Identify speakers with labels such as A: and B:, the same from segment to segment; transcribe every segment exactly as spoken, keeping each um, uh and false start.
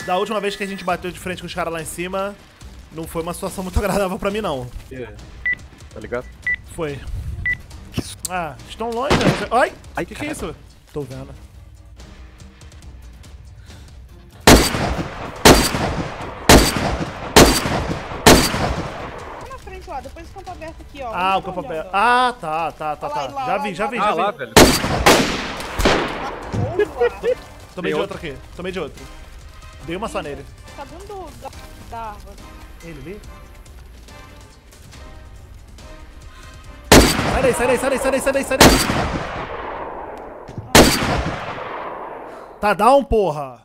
A: Da última vez que a gente bateu de frente com os caras lá em cima, não foi uma situação muito agradável pra mim, não.
B: Yeah. Tá ligado?
A: Foi. Ah, estão longe, né? Ai!
B: Ai,
A: que que é isso? Tô vendo.
C: Lá na frente, lá. Depois do campo aberto aqui, ó.
A: Ah, o campo aberto. Ah, tá, tá, tá, tá. Já vi, já vi, já
B: Ah,
A: vi.
B: lá, velho.
A: Tomei de
B: Tem
A: outro aqui. Tomei de outro. Dei uma só nele.
C: Tá dentro da, da árvore.
A: Ele ali? Sai daí, sai daí, sai daí, sai daí, sai daí, sai daí. Tá down, porra.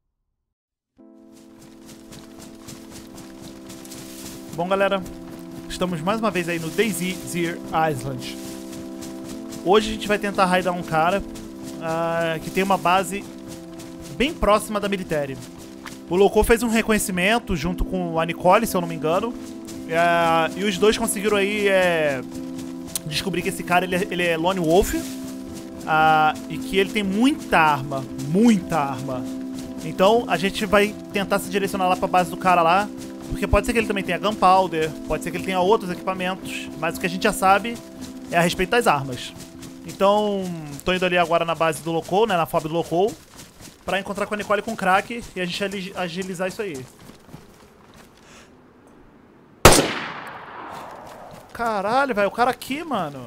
A: Bom, galera, estamos mais uma vez aí no DayZ Island. Hoje a gente vai tentar raidar um cara uh, que tem uma base bem próxima da Military. O Loco fez um reconhecimento junto com a Nicole, se eu não me engano. Uh, e os dois conseguiram aí é, descobrir que esse cara ele é, ele é Lone Wolf. Uh, e que ele tem muita arma. Muita arma. Então a gente vai tentar se direcionar lá pra base do cara lá. Porque pode ser que ele também tenha Gunpowder. Pode ser que ele tenha outros equipamentos. Mas o que a gente já sabe é a respeito das armas. Então, tô indo ali agora na base do Loco, né? Na F O B do Loco. Pra encontrar com a Nicole e com o Crack e a gente agilizar isso aí. Caralho, velho. O cara aqui, mano.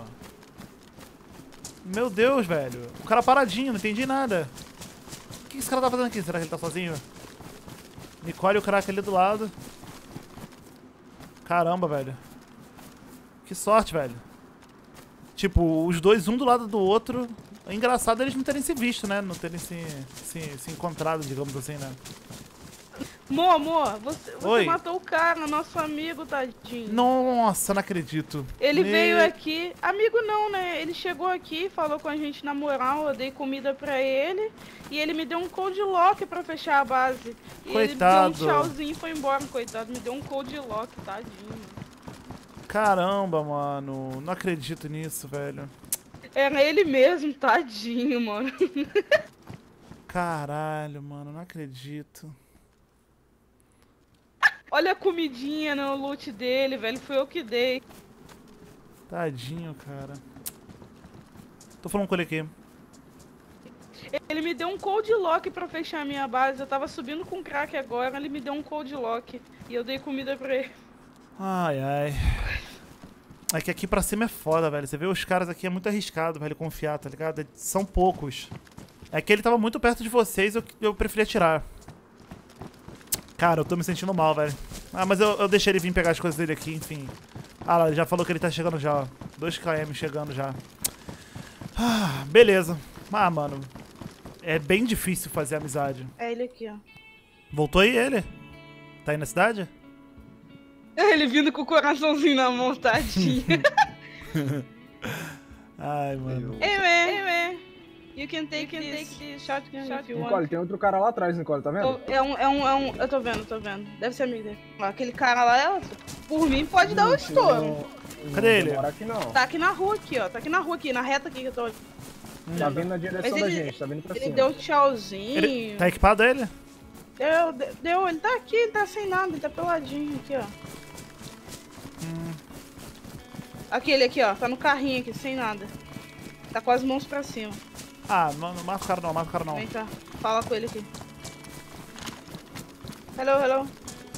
A: Meu Deus, velho. O cara paradinho, não entendi nada. O que esse cara tá fazendo aqui? Será que ele tá sozinho? Nicole e o Crack ali do lado. Caramba, velho. Que sorte, velho. Tipo, os dois um do lado do outro. É engraçado eles não terem se visto, né? Não terem se, se, se encontrado, digamos assim, né?
C: Amor, amor, você, você
A: Oi.
C: matou o cara, nosso amigo, tadinho.
A: Nossa, não acredito.
C: Ele
A: Me...
C: veio aqui, amigo não, né? Ele chegou aqui, falou com a gente na moral, eu dei comida pra ele. E ele me deu um code lock pra fechar a base. E
A: Coitado.
C: ele deu um tchauzinho e foi embora, coitado. Me deu um code lock, tadinho.
A: Caramba, mano. Não acredito nisso, velho.
C: Era ele mesmo, tadinho, mano.
A: Caralho, mano. Não acredito.
C: Olha a comidinha no loot dele, velho. Foi eu que dei.
A: Tadinho, cara. Tô falando com ele aqui.
C: Ele me deu um code lock pra fechar a minha base. Eu tava subindo com crack agora, ele me deu um code lock. E eu dei comida pra ele.
A: Ai, ai. É que aqui pra cima é foda, velho. Você vê os caras aqui, é muito arriscado, velho, confiar, tá ligado? São poucos. É que ele tava muito perto de vocês, eu, eu preferi atirar. Cara, eu tô me sentindo mal, velho. Ah, mas eu, eu deixei ele vir pegar as coisas dele aqui, enfim. Ah, lá, ele já falou que ele tá chegando já, ó. dois quilômetros chegando já. Ah, beleza. Ah, mano. É bem difícil fazer amizade.
C: É ele aqui, ó.
A: Voltou aí ele? Tá aí na cidade?
C: É ele vindo com o coraçãozinho na mão, tadinho.
A: Ai, mano.
C: Hey, man. Hey, man. You can take, you can this, take this shotgun, shotgun if you
D: Nicole,
C: want.
D: tem outro cara lá atrás, Nicole, tá vendo?
C: É um, é um, é um... Eu tô vendo, tô vendo. Deve ser amigo dele. Ó, aquele cara lá, é, por mim, pode dar o estouro.
D: Não,
A: Cadê
D: não
A: ele?
D: demora aqui não.
C: Tá aqui na rua, aqui, ó. Tá aqui na rua, aqui, na reta aqui que eu tô...
D: Tá vindo na direção
C: Mas
D: da
C: ele-
D: gente, tá vindo pra
C: Ele
D: cima.
C: deu tchauzinho.
A: Ele... Tá equipado ele?
C: Deu, deu, deu, ele tá aqui, ele tá sem nada, ele tá peladinho aqui, ó.
A: Hum.
C: Aquele aqui, ó, tá no carrinho aqui, sem nada. Tá com as mãos pra cima.
A: Ah, não, não mata o cara não, mata o cara não.
C: Vem cá, fala com ele aqui. Hello, hello.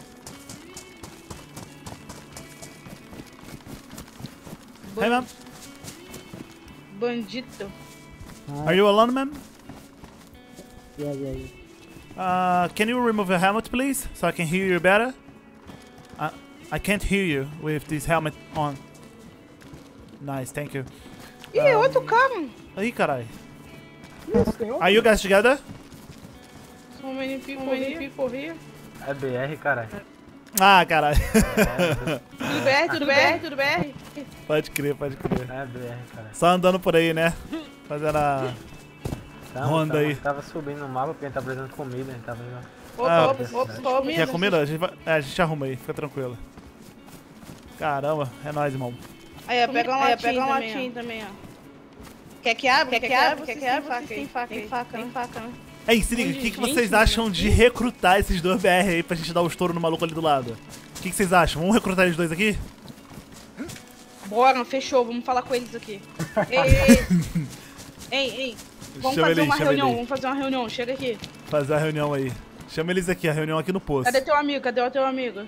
A: Hey, man.
C: Bandito.
A: Are you alone, man?
D: Yeah, yeah, yeah.
A: Uh, can you remove your helmet, please? So I can hear you better? I, I can't hear you with this helmet on. Nice, thank you.
C: Ih, é outro cara.
A: Aí, carai.
D: Nossa, tem outro?
A: Are you guys together?
C: So many people, so many people here.
E: É B R, caralho.
A: Ah, carai.
C: Tudo B R, tudo B R, tudo B R.
A: Pode crer, pode crer.
E: É B R, caralho.
A: Só andando por aí, né? Fazendo a...
E: Tamo,
A: Ronda
E: tamo,
A: aí.
E: Tava subindo no mapa porque a gente tá precisando de comida, a gente tava indo.
C: Opa,
A: Ah,
C: opa, opa, comida.
A: Quer comida? A gente, vai... é, a gente arruma aí, fica tranquilo. Caramba, é nóis, irmão.
C: Aí, ó, pega uma latinha, pega uma latinha também, ó. Quer que abra? Quer que abra? Quer que abra? Tem faca, tem faca, tem faca, né?
A: Ei, se liga, o que, que vocês acham de recrutar esses dois B R aí pra gente dar o estouro no maluco ali do lado? O que, que vocês acham? Vamos recrutar eles dois aqui?
C: Bora, fechou, vamos falar com eles aqui. Ei, ei, ei, ei. Vamos
A: Chama
C: fazer
A: ele,
C: uma
A: chama
C: reunião,
A: ele.
C: vamos fazer uma reunião, chega aqui.
A: Fazer a reunião aí. Chama eles aqui, a reunião aqui no poço.
C: Cadê teu amigo? Cadê o teu amigo?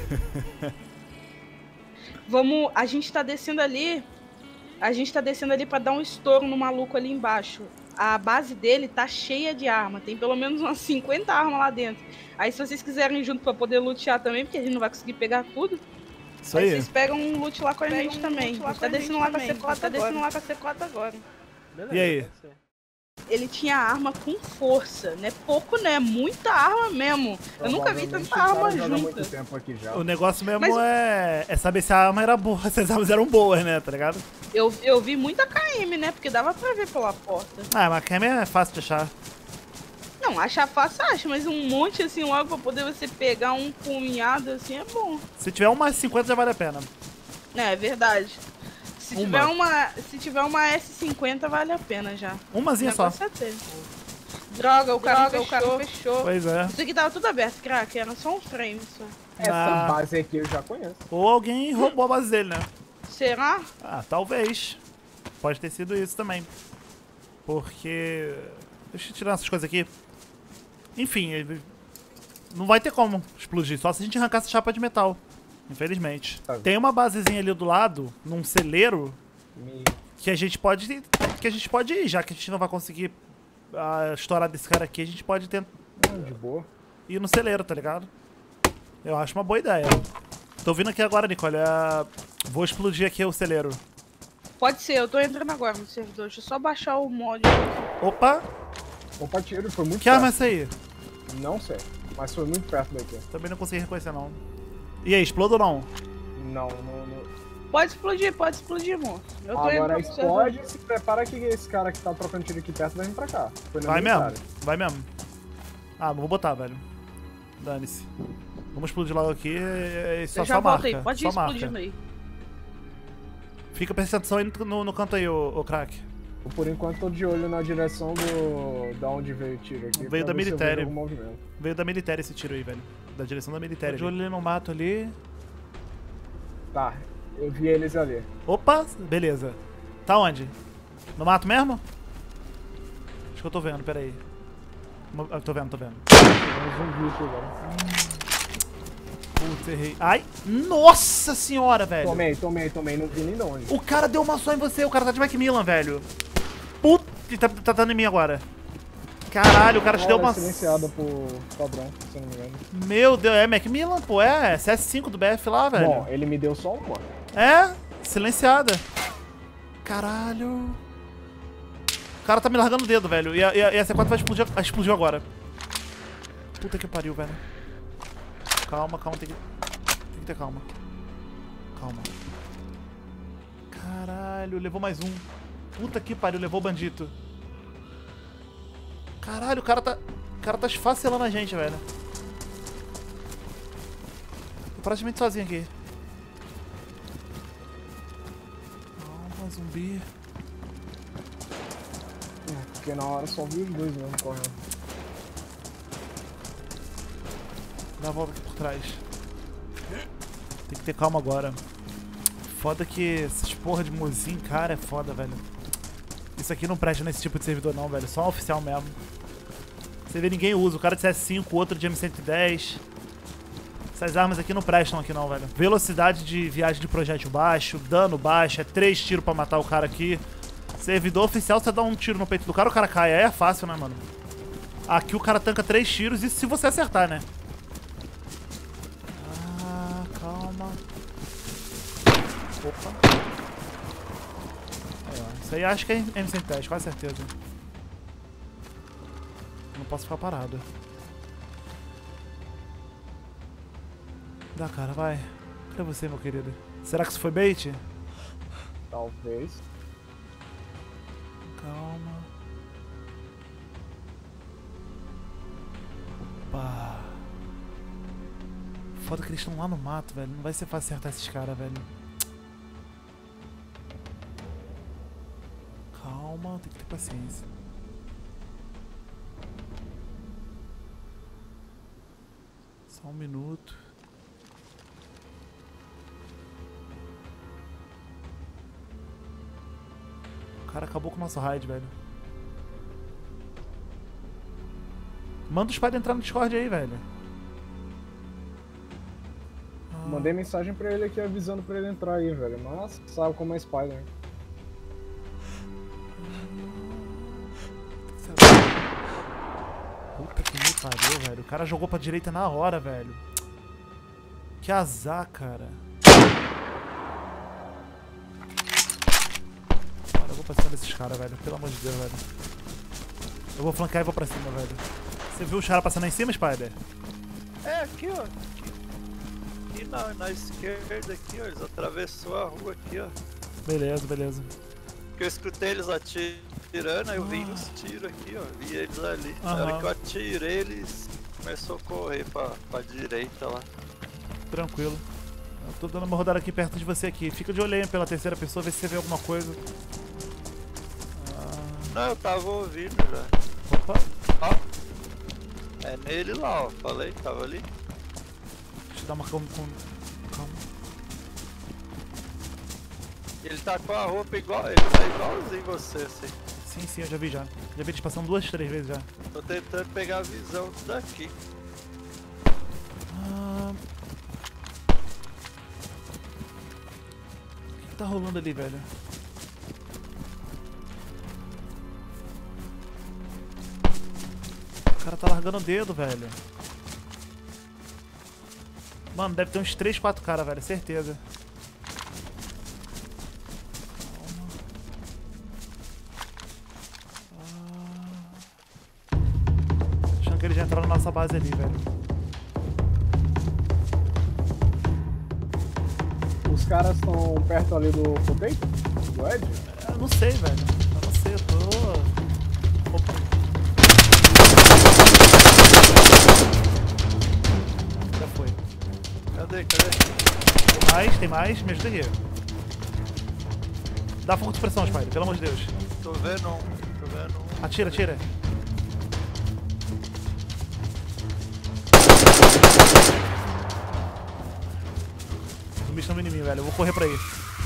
C: Vamos, a gente tá descendo ali, a gente tá descendo ali pra dar um estouro no maluco ali embaixo. A base dele tá cheia de arma, tem pelo menos umas cinquenta armas lá dentro. Aí se vocês quiserem ir junto pra poder lutear também, porque a gente não vai conseguir pegar tudo,
A: Isso
C: aí
A: aí.
C: vocês pegam um loot lá com a gente também. A gente tá descendo lá com a C quatro, tá descendo lá com a C quatro agora.
E: Beleza,
A: E aí?
E: pode ser.
C: Ele tinha arma com força, não é pouco, né? Muita arma mesmo. Eu nunca vi
D: Provavelmente
C: tanta
D: o cara
C: arma
D: joga muito
C: junta.
D: tempo aqui já.
A: O negócio mesmo
C: Mas-
A: é, é saber se a arma era boa, se as armas eram boas, né, tá ligado?
C: Eu, eu vi muita K M, né? Porque dava pra ver pela porta.
A: Ah, mas a Cam é fácil de achar.
C: Não, achar fácil, acha, mas um monte assim logo pra poder você pegar um punhado assim é bom.
A: Se tiver uma cinquenta já vale a pena.
C: É, é verdade. Se
A: Uma.
C: tiver uma, se tiver uma S cinquenta vale a pena já.
A: Umazinha
C: O
A: só.
C: negócio é ter. Droga, o cara, Droga, o cara fechou.
A: Pois é.
C: Isso aqui tava tudo aberto, crack, era só um frame só.
D: Essa
A: Ah.
D: base aqui eu já conheço.
A: Ou alguém roubou a base dele, né?
C: Será?
A: Ah, talvez. Pode ter sido isso também. Porque... Deixa eu tirar essas coisas aqui. Enfim, ele- não vai ter como explodir, só se a gente arrancar essa chapa de metal. Infelizmente.
D: Tá.
A: Tem uma basezinha ali do lado, num celeiro,
D: Me...
A: que a gente pode que a gente pode ir, já que a gente não vai conseguir ah, estourar desse cara aqui, a gente pode tentar
D: Hum, de boa.
A: ir no celeiro, tá ligado? Eu acho uma boa ideia. Tô vindo aqui agora, Nicole. ah, Vou explodir aqui o celeiro.
C: Pode ser, eu tô entrando agora no servidor. Deixa eu só baixar o mod.
A: Opa!
D: Opa, tiro, foi muito
A: Que arma é
D: perto.
A: essa aí?
D: Não sei, mas foi muito perto daqui.
A: Também não consegui reconhecer, não. E aí, explode ou não?
D: Não, não, não.
C: Pode explodir, pode explodir, moço. Eu tô
D: Agora
C: entrando no servidor.
D: explode e se prepara que esse cara que tá trocando tiro aqui perto vai vir pra cá. Foi na
A: Vai
D: minha
A: mesmo,
D: cara.
A: vai mesmo. Ah, não vou botar, velho. Dane-se. Vamos explodir logo aqui e e só,
C: Eu já
A: só
C: volto
A: marca.
C: aí, pode ir
A: só
C: explodindo
A: marca.
C: aí.
A: Fica prestando atenção aí no, no, no canto aí, ô, ô crack.
D: Eu, por enquanto tô de olho na direção do... da onde veio o tiro aqui.
A: Veio
D: pra
A: da
D: ver se eu
A: militério.
D: vejo algum movimento.
A: Veio da militéria esse tiro aí, velho. Da direção da militéria. De olho ali no mato ali.
D: Tá, eu vi eles ali.
A: Opa, beleza. Tá onde? No mato mesmo? Acho que eu tô vendo, peraí. Mo- ah, tô vendo, tô vendo.
D: Tem um zumbi aqui agora.
A: Putz, errei. Ai, nossa senhora, velho.
D: Tomei, tomei, tomei, não vi nem de onde.
A: O cara deu uma só em você, o cara tá de Macmillan, velho. Puta, ele tá, tá dando em mim agora. Caralho, o cara te deu
D: Ela é
A: uma...
D: silenciada por padrão, se eu não me engano.
A: Meu Deus, é Macmillan, pô, é C S cinco do B F lá, velho.
D: Bom, ele me deu só uma.
A: É, silenciada. Caralho. O cara tá me largando o dedo, velho. E a, e a, e a C quatro vai explodir, ah, explodiu agora. Puta que pariu, velho. Calma, calma, tem que... Tem que ter calma. Calma. Caralho, levou mais um. Puta que pariu, levou o bandito. Caralho, o cara tá... O cara tá esfacelando a gente, velho. Tô praticamente sozinho aqui. Calma, zumbi.
D: Porque na hora só vi os dois mesmo correndo.
A: Dá a volta aqui por trás. Tem que ter calma agora. Foda que essas porra de mozinho, cara, é foda, velho. Isso aqui não presta nesse tipo de servidor não, velho. Só um oficial mesmo. Você vê, ninguém usa. O cara de C S cinco, o outro de M cento e dez. Essas armas aqui não prestam aqui não, velho. Velocidade de viagem de projétil baixo, dano baixo, é três tiros pra matar o cara aqui. Servidor oficial, você dá um tiro no peito do cara, o cara cai. Aí é fácil, né, mano? Aqui o cara tanca três tiros, isso se você acertar, né? Ah, calma. Opa. Aí, ó. Isso aí acho que é M cento e dez, quase certeza. Não posso ficar parado. Dá, cara, vai. Cadê você, meu querido? Será que isso foi bait?
D: Talvez.
A: Calma. Opa. Foda que eles estão lá no mato, velho. Não vai ser fácil acertar esses caras, velho. Calma, tem que ter paciência. Só um minuto. O cara acabou com o nosso raid, velho. Manda o Spider entrar no Discord aí, velho. Ah.
D: Mandei mensagem pra ele aqui avisando pra ele entrar aí, velho. Mas sabe como é Spider.
A: Puta que me pariu, velho. O cara jogou pra direita na hora, velho. Que azar, cara. Cara, eu vou pra cima desses caras, velho. Pelo amor de Deus, velho. Eu vou flancar e vou pra cima, velho. Você viu os caras passando aí em cima, Spider?
B: É, aqui, ó. Aqui, aqui na, na esquerda, aqui, ó. Eles atravessou a rua aqui, ó.
A: Beleza, beleza.
B: Porque eu escutei eles atirando, aí eu vi os tiros aqui, ó. Vi eles ali. Na hora
A: Aham.
B: que eu atirei, eles começou a correr pra, pra direita lá.
A: Tranquilo. Eu tô dando uma rodada aqui perto de você aqui. Fica de olho aí pela terceira pessoa, vê se você vê alguma coisa. Ah,
B: Não, eu tava ouvindo já.
A: opa.
B: Ó. É nele lá, ó. Falei, tava ali.
A: Deixa eu dar uma calma. Calma.
B: Ele tá com a roupa igual, ele tá igualzinho você, assim.
A: Sim, sim, eu já vi já. Já vi eles passando duas, três vezes já.
B: Tô tentando pegar a visão daqui.
A: Ah... O que tá rolando ali, velho? O cara tá largando o dedo, velho. Mano, deve ter uns três, quatro caras, velho, certeza. Achando que eles já entraram na nossa base ali, velho.
D: Os caras estão perto ali do Potato? Do Ed?
A: Eu não sei, velho. Eu não sei, eu tô... Opa. Já foi.
B: Cadê, cadê?
A: Tem mais, tem mais. Me ajuda aqui. Dá fogo de supressão, Spider, pelo amor de Deus.
B: Tô vendo um, tô vendo um.
A: Atira, atira. Os zumbis estão vindo em mim, velho. Eu vou correr pra aí.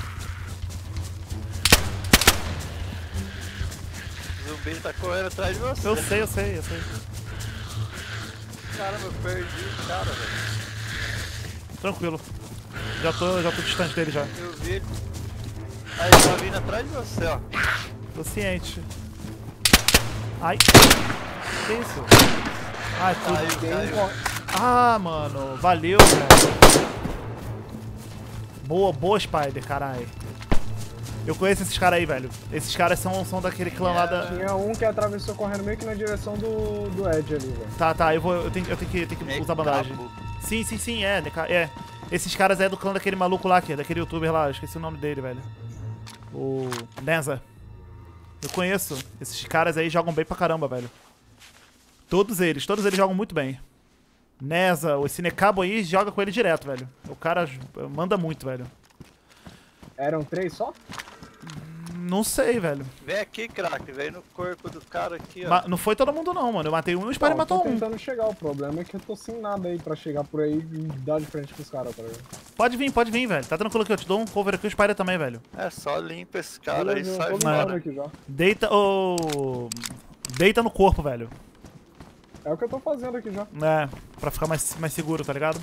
B: O zumbi tá correndo atrás de você.
A: Eu sei, eu sei, eu sei.
B: Caramba, eu perdi o cara, velho.
A: Tranquilo. Já tô, já tô distante dele já.
B: Eu vi ele. Aí ele tá vindo atrás de você, ó.
A: Tô ciente. Ai. Que isso? Ah, é tudo.
B: Caiu,
D: Tem um
B: caiu.
D: cor-
A: Ah, mano. Valeu, velho. Boa, boa, Spider, caralho. Eu conheço esses caras aí, velho. Esses caras são, são daquele clã lá da...
D: Tinha um que atravessou correndo meio que na direção do, do Ed ali, velho.
A: Tá, tá, eu vou. Eu tenho, eu tenho que, eu tenho que usar bandagem.
B: Cabo.
A: Sim, sim, sim, é, Neca- é. Esses caras é do clã daquele maluco lá, que é daquele youtuber lá, eu esqueci o nome dele, velho. O Neza. Eu conheço. Esses caras aí jogam bem pra caramba, velho. Todos eles, todos eles jogam muito bem. Neza, esse Necabo aí joga com ele direto, velho. O cara manda muito, velho.
D: Eram três só?
A: Não sei, velho.
B: Vem aqui, craque. Vem no corpo do cara aqui, ó.
A: Ma- não foi todo mundo não, mano. Eu matei um e o Spider
D: Não, eu
A: matou
D: tô
A: um.
D: tentando chegar, o problema é que eu tô sem nada aí pra chegar por aí e dar de frente com os caras, tá ligado?
A: Pode vir, pode vir, velho. Tá tranquilo aqui, eu te dou um cover aqui, o Spider também, velho.
B: É só limpa esse cara aí e
D: Beleza, eu
B: sai
D: tô
A: fora.
D: limpando
B: fora.
D: aqui já.
A: Deita ou... Deita no corpo, velho.
D: É o que eu tô fazendo aqui já.
A: É, pra ficar mais, mais seguro, tá ligado?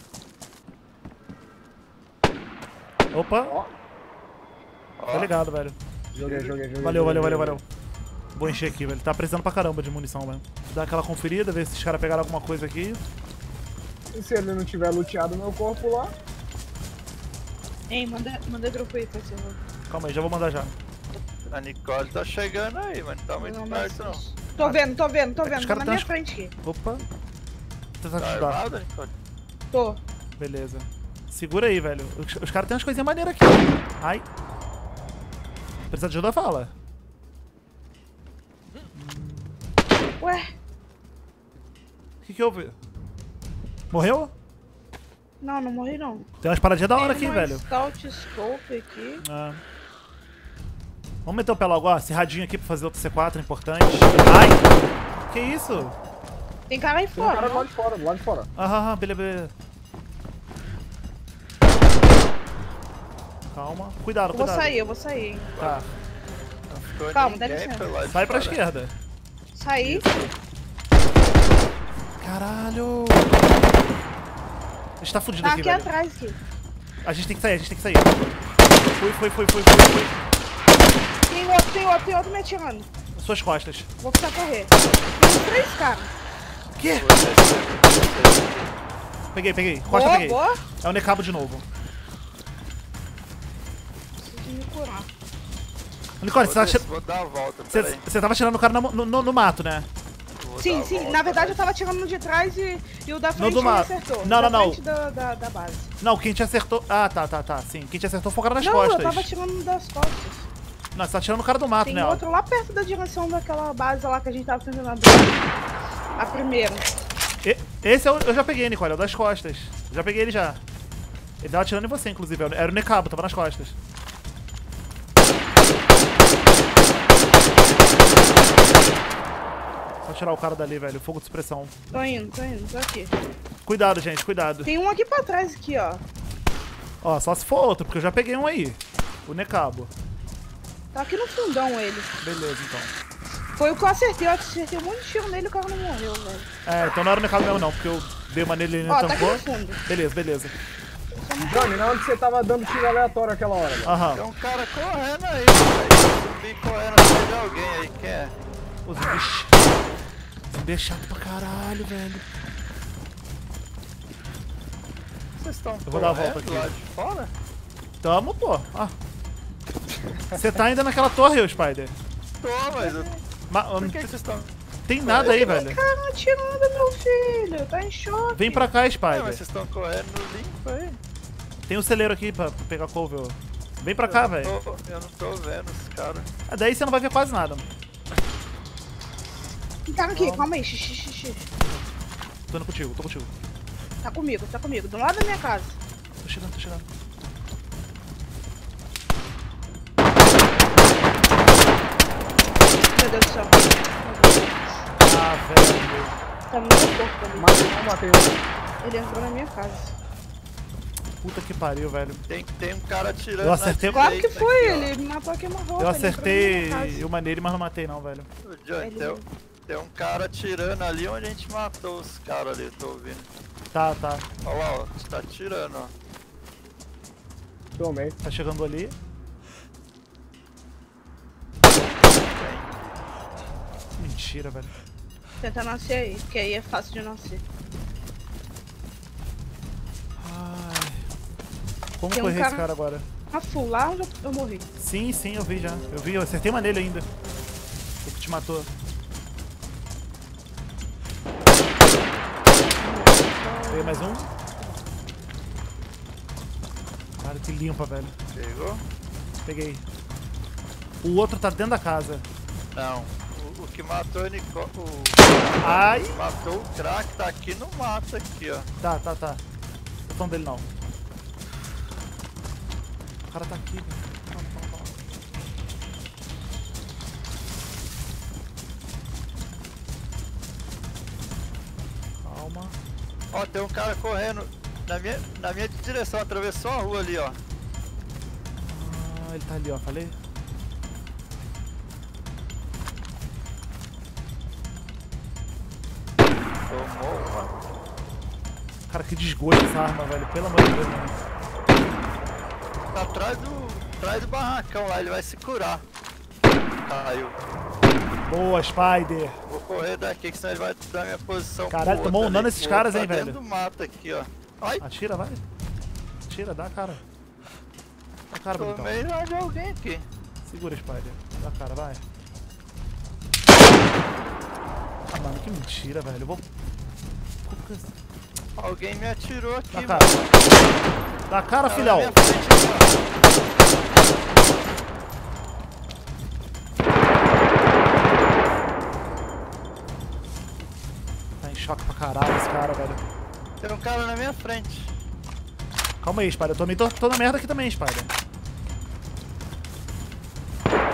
A: Opa,
D: Ó,
A: tá ligado, velho.
D: joguei, joguei, joguei.
A: Valeu, valeu,
D: joguei,
A: valeu, valeu. Vou encher aqui, velho. Tá precisando pra caramba de munição, velho. Dar aquela conferida, ver se os caras pegaram alguma coisa aqui.
D: E se ele não tiver luteado meu corpo lá?
C: Ei, manda, manda grupo aí, por favor.
A: Calma aí, já vou mandar já.
B: A Nicole tá chegando aí, mas não tá muito
C: Não,
B: perto, não.
C: mas- Tô vendo, tô vendo, tô
A: É que os
C: vendo. Tá
A: caras
C: na minha
A: tão-
C: frente aqui.
A: Opa. Vou tentar te
B: Tá
A: ajudar.
B: armado, Nicole?
C: Tô.
A: Beleza. Segura aí, velho. Os, os caras têm umas coisinhas maneiras aqui. Ai. Precisa de ajuda, fala.
C: Ué?
A: O que que houve? Morreu?
C: Não, não morri não.
A: Tem umas paradinhas da hora
C: Tem
A: aqui,
C: uma
A: velho.
C: Scout Scope aqui.
A: Ah. Vamos meter o pé logo, ó. Acirradinho aqui pra fazer outro C quatro, importante. Ai! Que isso?
C: Tem cara aí
D: Tem um
C: fora,
D: cara do
C: não?
D: lado de fora, do lado de fora.
A: Aham, aham, beleza, beleza. Calma. Cuidado,
C: Eu vou
A: cuidado.
C: sair, eu vou sair.
A: Tá.
B: Não ficou
C: Calma,
B: ninguém
C: dá licença.
B: pelo lado de
A: Sai pra
B: fora.
A: esquerda.
C: Sair.
A: Caralho. A gente tá fudido
C: Tá
A: aqui,
C: aqui
A: velho.
C: atrás, aqui.
A: A gente tem que sair, a gente tem que sair. Fui, foi, foi, foi, foi, foi.
C: Tem outro, tem outro, tem outro me atirando.
A: Suas costas.
C: Vou precisar correr. Tem três caras.
A: Quê?
B: Você- você-
A: Peguei, peguei. Costa,
C: Boa,
A: peguei.
C: boa.
A: É o Necabo de novo.
C: Preciso me curar.
A: Nicole, você,
B: Vou,
A: tá
B: des-
A: ati-
B: vou dar a volta,
A: você,
B: peraí.
A: você tava atirando o cara no, no, no mato, né?
B: Vou dar
C: Sim,
B: a
C: sim.
B: volta,
C: Na verdade, eu
B: peraí.
C: tava atirando no de trás e, e o da frente
A: do
C: ele
A: mato.
C: acertou.
A: Não,
C: da
A: não, não.
C: frente Da, da, da base.
A: Não, quem te acertou... Ah, tá, tá, tá. Sim, quem te acertou foi o cara nas
C: não,
A: costas.
C: eu tava atirando das costas.
A: Não, você tá atirando o cara do mato,
C: Tem
A: né? ó.
C: outro lá perto da direção daquela base lá que a gente tava tentando abrir. A primeira.
A: E- Esse eu, eu já peguei, Nicole, é o das costas. Já peguei ele já. Ele tava atirando em você, inclusive. Era o Necabo, tava nas costas. Só tirar o cara dali, velho. Fogo de supressão.
C: Tô indo, tô indo, tô aqui.
A: Cuidado, gente, cuidado.
C: Tem um aqui pra trás, aqui, ó.
A: Ó, só se for outro, porque eu já peguei um aí. O Necabo.
C: Tá aqui no fundão ele.
A: Beleza, então.
C: Foi o que eu acertei, eu acertei um monte de tiro nele e o cara não morreu, velho.
A: É, então não era o Necabo mesmo não, porque eu dei uma nele e ele não
C: Ó, tá aqui
A: tampou.
C: no fundo.
A: Beleza, beleza.
D: Johnny, na onde você tava dando tiro aleatório aquela hora, velho?
A: Aham.
B: Tem um cara correndo aí, velho. Zumbi correndo atrás de alguém aí, quem é?
A: Ô, zumbi. ch- Zumbi é chato pra caralho, velho.
B: Vocês estão
A: Eu vou dar a volta
B: correndo
A: aqui.
B: lá de fora?
A: Tamo, pô. Ah. Você tá ainda naquela torre, ô Spider.
B: Tô, mas eu...
A: Ma-
B: por
A: não
B: que vocês estão...
A: tem nada aí, velho.
C: Cara, atirando, meu filho. Tá em choque.
A: Vem pra cá,
B: É, mas
A: Spider.
B: vocês estão correndo no limpo aí.
A: Tem um celeiro aqui pra pra pegar couve, ó. Vem pra cá,
B: Eu não
A: velho.
B: tô- Eu não tô vendo os caras.
A: Ah, daí você não vai ver quase nada.
C: Tem cara aqui, calma aí. Xixi, xixi.
A: Tô indo contigo, tô contigo.
C: Tá comigo, tá comigo. Do lado da minha casa.
A: Tô chegando, tô chegando.
C: Meu Deus do céu.
A: Ah, velho.
C: Tá muito corpo ali.
D: Matei um, matei um.
C: Ele entrou na minha casa.
A: Puta que pariu, velho.
B: Tem, tem um cara atirando
A: Eu acertei-
B: na
C: Claro que
B: direita
C: foi,
B: aqui, ó.
C: ele me matou a queima-roupa.
A: Eu
C: ele entrou na
A: acertei
C: minha casa.
A: uma nele, mas não matei não, velho.
B: Ô, Johnny,
C: Ele-
B: tem, tem um cara atirando ali onde a gente matou os caras ali, eu tô ouvindo.
A: Tá, tá.
B: Olha lá, ó, tá atirando, ó.
D: Tomei.
A: Tá chegando ali. Mentira, velho.
C: Tenta nascer aí, porque aí é fácil de nascer.
A: Ai. Como
C: Tem um
A: correr esse
C: cara-
A: cara agora?
C: A full, lá onde eu, eu morri.
A: Sim, sim, eu vi já. Eu vi, eu acertei uma nele ainda. O que te matou. Veio mais um. Cara, que limpa, velho.
B: Pegou?
A: Peguei. O outro tá dentro da casa.
B: Não. O, o que matou o Nico... O...
A: Ai!
B: o que matou o crack tá aqui no mato aqui, ó.
A: Tá, tá, tá. Tô falando dele não. O cara tá aqui, velho. Calma, calma, calma. Calma.
B: Ó, tem um cara correndo na minha, na minha direção, atravessou a rua ali, ó.
A: Ah, ele tá ali, ó. Falei?
B: Tomou uma.
A: Cara, que desgosto essa arma, velho. Pelo amor de Deus, mano.
B: Tá atrás do, atrás do barracão lá, ele vai se curar. Caiu.
A: Boa, Spider.
B: Vou correr daqui, que senão ele vai dar minha posição.
A: Caralho,
B: pro
A: tomou
B: outro
A: um dano
B: ali.
A: esses
B: O
A: caras,
B: outro
A: hein,
B: tá
A: velho?
B: dentro do mato aqui, ó. Ai,
A: Atira, vai. Atira, dá a cara. Dá a cara, bonitão.
B: tomei já de alguém aqui.
A: Segura, Spider. Dá a cara, vai. Ah, mano, que mentira, velho. Eu vou...
B: Alguém me atirou aqui,
A: Dá a
B: mano.
A: cara. Dá a cara,
B: Tá na
A: filhão.
B: minha frente,
A: Tá em choque pra caralho esse cara, velho.
B: ó. Tem um cara na minha frente.
A: Calma aí, Spider. Eu também tô, tô na merda aqui também, Spider.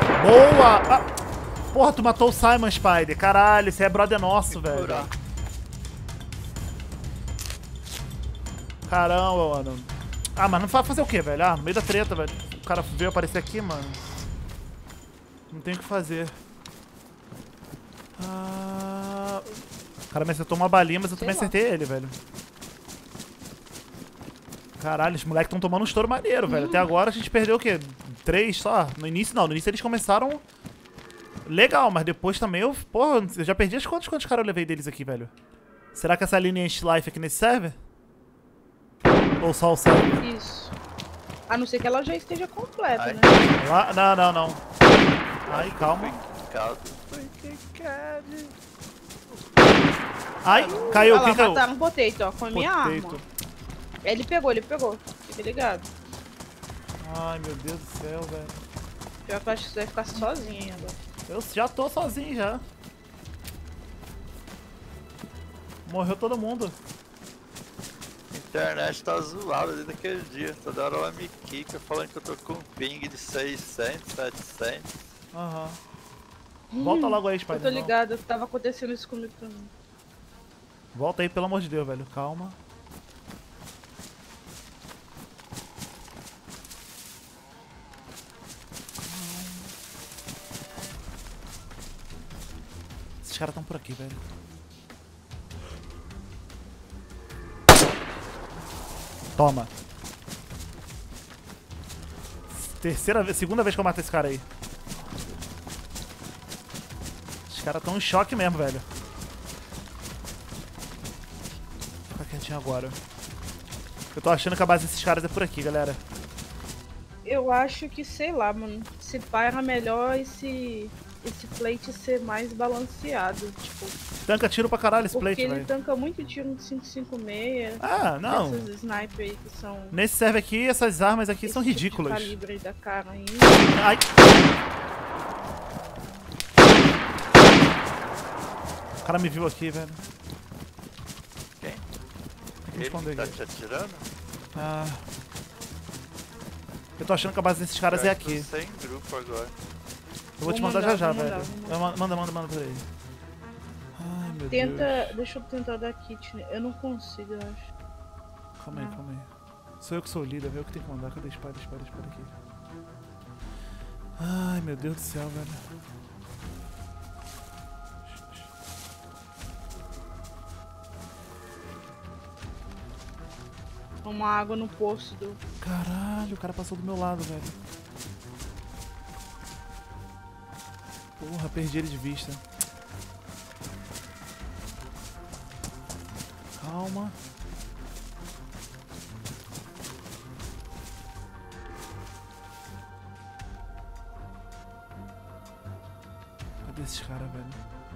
A: Boa! Ah. Porra, tu matou o Simon, Spider. Caralho, esse é brother nosso, velho.
B: Curar.
A: Caramba, mano. Ah, mas não vai fazer o quê, velho? Ah, no meio da treta, velho. O cara veio aparecer aqui, mano. Não tem o que fazer. Ah... O cara me acertou uma balinha, mas eu também acertei ele, velho. Caralho, os moleques estão tomando um estouro maneiro, velho. Até agora a gente perdeu o quê? Três só? No início não, no início eles começaram legal, mas depois também eu... Porra, eu já perdi as contas quantos caras eu levei deles aqui, velho. Será que essa linha Life aqui nesse server? Ou só o server?
C: Isso. A não ser que ela já esteja completa,
B: Ai.
C: né?
A: Lá? Não, não, não. Ai, calma.
B: Caldo. Foi que cara.
A: Ai, caiu,
C: Olha lá,
A: quem caiu?
C: mataram um potato, ó, com a minha
A: Potato.
C: arma. Ele pegou, ele pegou. Fica ligado.
A: Ai, meu Deus do céu, velho.
C: Pior que eu acho que você vai ficar sozinho ainda.
A: Eu já tô sozinho já. Morreu todo mundo.
B: A internet tá zoada desde aquele dia. Toda hora ela me quica falando que eu tô com um ping de seiscentos, setecentos.
A: Aham. Volta logo aí,
C: Eu
A: Spider.
C: tô ligado, tava acontecendo isso comigo também.
A: Volta aí, pelo amor de Deus, velho. Calma. Esses caras estão por aqui, velho. Toma. Terceira vez, segunda vez que eu mato esse cara aí. Os caras estão em choque mesmo, velho. Fica quietinho agora. Eu tô achando que a base desses caras é por aqui, galera.
C: Eu acho que, sei lá, mano. Se pá era melhor esse, esse plate ser mais balanceado. Tipo,
A: Tanca tiro pra caralho esse
C: porque
A: plate,
C: ele
A: velho.
C: tanca muito tiro no cinco cinco seis.
A: Ah, não.
C: Essas sniper aí que são.
A: Nesse server aqui, essas armas aqui
C: esse
A: são
C: tipo de
A: ridículas.
C: calibre aí da cara ainda.
A: Ai. O cara me viu aqui, velho.
B: Quem?
A: Tem que me
B: Ele
A: esconder
B: tá
A: aqui.
B: te atirando?
A: Ah. Eu tô achando que a base desses caras é
B: Eu tô
A: aqui.
B: sem grupo agora.
A: Eu vou te
C: Vou
A: mandar já
C: mandar,
A: já,
C: vou
A: velho.
C: mandar, vou
A: Eu ma- Manda, manda, manda pra ele. Ai, meu Deus.
C: Tenta. Deixa eu tentar dar kit. né? Eu não consigo, eu acho.
A: Calma aí,
C: Não.
A: calma aí. Sou eu que sou o líder, eu que tenho que mandar. Cadê a espada, espada, espada aqui? Ai, meu Deus do céu, velho.
C: Uma água no poço do.
A: Caralho, o cara passou do meu lado, velho. Porra, perdi ele de vista. Calma. Cadê esses caras, velho?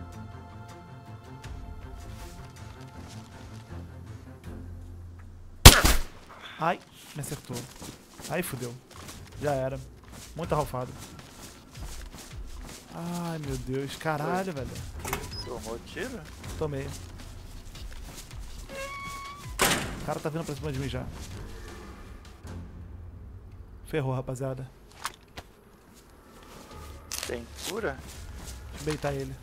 A: Ai, me acertou. Aí fudeu. Já era. Muito arrofado. Ai, meu Deus. Caralho, velho.
B: Tomou tiro?
A: Tomei. O cara tá vindo pra cima de mim já. Ferrou, rapaziada.
B: Tem cura?
A: Deixa eu beitar ele.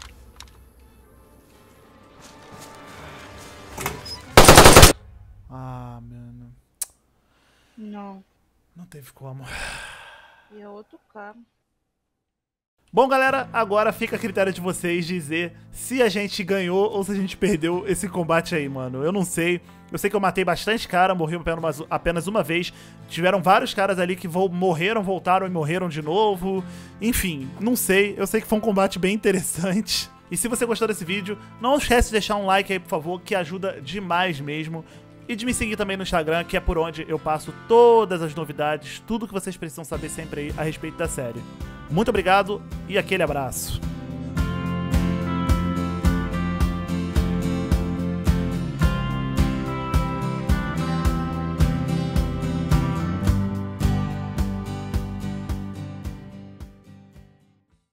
A: Ah, mano.
C: Não.
A: Não teve como.
C: E é outro cara.
A: Bom, galera, agora fica a critério de vocês dizer se a gente ganhou ou se a gente perdeu esse combate aí, mano. Eu não sei. Eu sei que eu matei bastante cara, morri apenas, apenas uma vez. Tiveram vários caras ali que vo morreram, voltaram e morreram de novo. Enfim, não sei. Eu sei que foi um combate bem interessante. E se você gostou desse vídeo, não esquece de deixar um like aí, por favor, que ajuda demais mesmo. E de me seguir também no Instagram, que é por onde eu passo todas as novidades, tudo que vocês precisam saber sempre aí a respeito da série. Muito obrigado e aquele abraço.